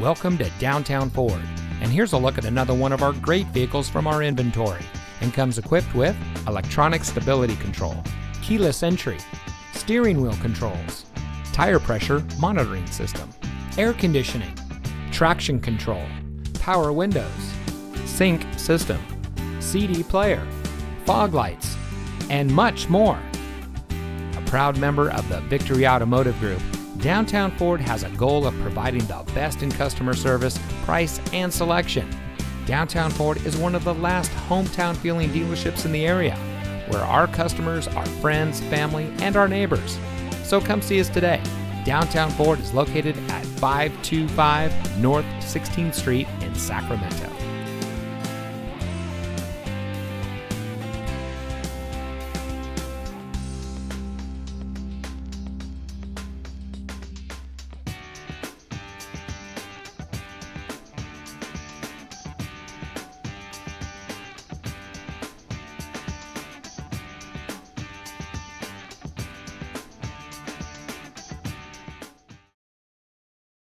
Welcome to Downtown Ford, and here's a look at another one of our great vehicles from our inventory, and comes equipped with electronic stability control, keyless entry, steering wheel controls, tire pressure monitoring system, air conditioning, traction control, power windows, sync system, CD player, fog lights, and much more. A proud member of the Victory Automotive Group, Downtown Ford has a goal of providing the best in customer service, price, and selection. Downtown Ford is one of the last hometown feeling dealerships in the area, where our customers are friends, family, and our neighbors. So come see us today. Downtown Ford is located at 525 North 16th Street in Sacramento.